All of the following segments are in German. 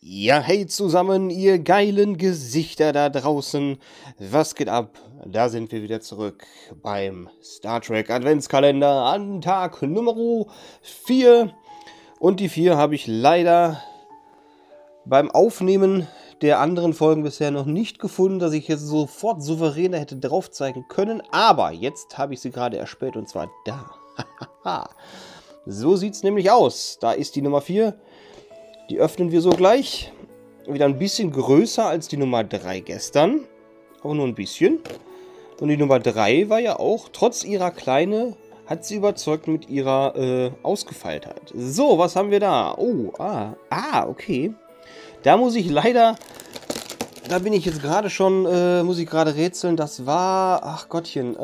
Ja, hey zusammen, ihr geilen Gesichter da draußen. Was geht ab? Da sind wir wieder zurück beim Star Trek Adventskalender an Tag Nummer 4. Und die 4 habe ich leider beim Aufnehmen der anderen Folgen bisher noch nicht gefunden, dass ich jetzt sofort souveräner hätte drauf zeigen können. Aber jetzt habe ich sie gerade erspäht und zwar da. So sieht es nämlich aus. Da ist die Nummer 4. Die öffnen wir so gleich. Wieder ein bisschen größer als die Nummer 3 gestern. Aber nur ein bisschen. Und die Nummer 3 war ja auch, trotz ihrer Kleine, hat sie überzeugt mit ihrer Ausgefeiltheit. So, was haben wir da? Oh, okay. Da muss ich leider, da bin ich jetzt gerade schon, muss ich gerade rätseln. Das war, ach Gottchen,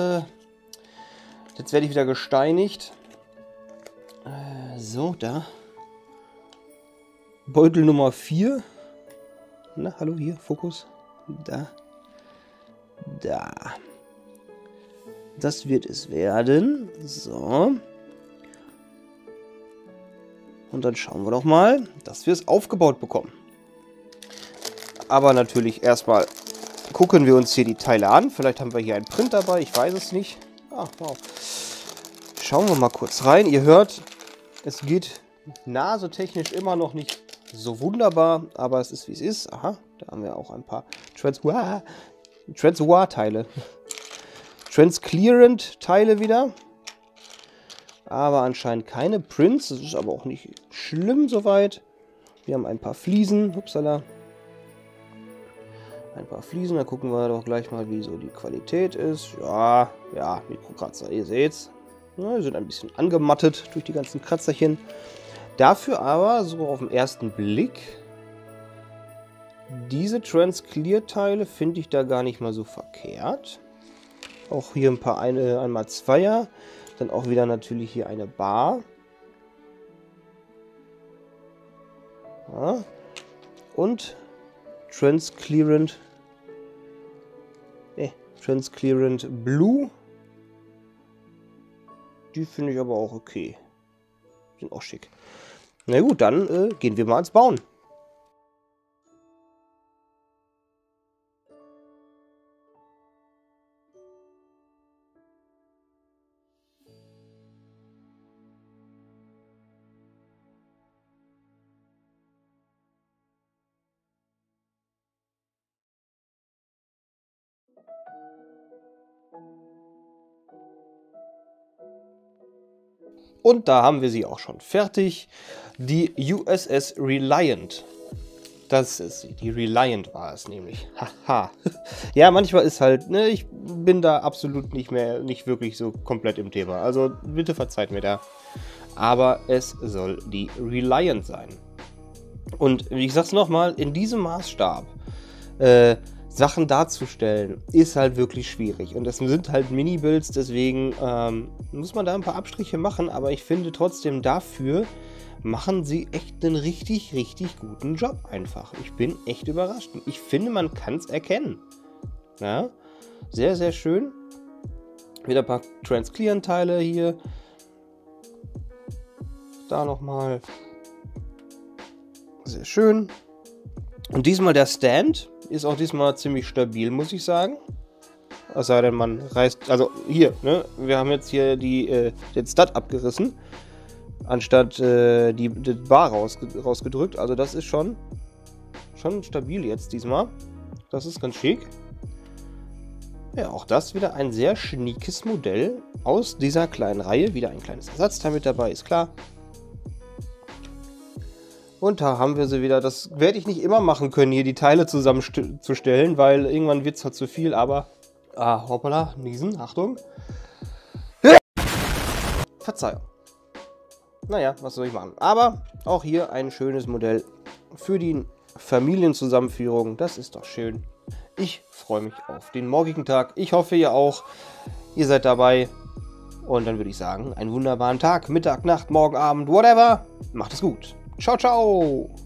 jetzt werde ich wieder gesteinigt. So, da. Beutel Nummer 4. Na, hallo, hier, Fokus. Da. Da. Das wird es werden. So. Und dann schauen wir doch mal, dass wir es aufgebaut bekommen. Aber natürlich erstmal gucken wir uns hier die Teile an. Vielleicht haben wir hier einen Print dabei, ich weiß es nicht. Ach, wow. Schauen wir mal kurz rein. Ihr hört, es geht nasetechnisch immer noch nicht so wunderbar, aber es ist wie es ist. Aha, da haben wir auch ein paar Transwar-Teile. Transclearant-Teile wieder. Aber anscheinend keine Prints. Das ist aber auch nicht schlimm soweit. Wir haben ein paar Fliesen. Upsala. Ein paar Fliesen. Da gucken wir doch gleich mal, wie so die Qualität ist. Ja, Mikrokratzer, ihr seht's. Ja, die sind ein bisschen angemattet durch die ganzen Kratzerchen. Dafür aber, so auf den ersten Blick, diese Transclear-Teile finde ich da gar nicht mal so verkehrt. Auch hier ein paar 1x2er. Dann auch wieder natürlich hier eine Bar. Ja. Und Transclearant Blue. Die finde ich aber auch okay. Sind auch schick. Na gut, dann gehen wir mal ins Bauen. Und da haben wir sie auch schon fertig. Die USS Reliant. Das ist sie. Die Reliant war es nämlich. Haha. Ja, manchmal ist halt, ne, ich bin da absolut nicht wirklich so komplett im Thema. Also bitte verzeiht mir da. Aber es soll die Reliant sein. Und wie ich sag's nochmal, in diesem Maßstab Sachen darzustellen, ist halt wirklich schwierig. Und das sind halt Mini-Builds, deswegen muss man da ein paar Abstriche machen, aber ich finde trotzdem dafür machen sie echt einen richtig, richtig guten Job einfach. Ich bin echt überrascht. Ich finde, man kann es erkennen. Ja? Sehr, sehr schön. Wieder ein paar Transclearant-Teile hier. Da nochmal. Sehr schön. Und diesmal der Stand ist auch diesmal ziemlich stabil, muss ich sagen. Es sei denn, man reißt, also hier, ne, wir haben jetzt hier den Stud abgerissen, anstatt die Bar rausgedrückt. Also das ist schon stabil jetzt diesmal. Das ist ganz schick. Ja, auch das wieder ein sehr schniekes Modell aus dieser kleinen Reihe. Wieder ein kleines Ersatzteil mit dabei, ist klar. Und da haben wir sie wieder. Das werde ich nicht immer machen können, hier die Teile zusammenzustellen, weil irgendwann wird es halt zu viel, aber... hoppala, niesen, Achtung. Verzeihung. Naja, was soll ich machen? Aber auch hier ein schönes Modell für die Familienzusammenführung. Das ist doch schön. Ich freue mich auf den morgigen Tag. Ich hoffe, ihr auch. Ihr seid dabei. Und dann würde ich sagen, einen wunderbaren Tag, Mittag, Nacht, Morgen, Abend, whatever. Macht es gut. Ciao, ciao.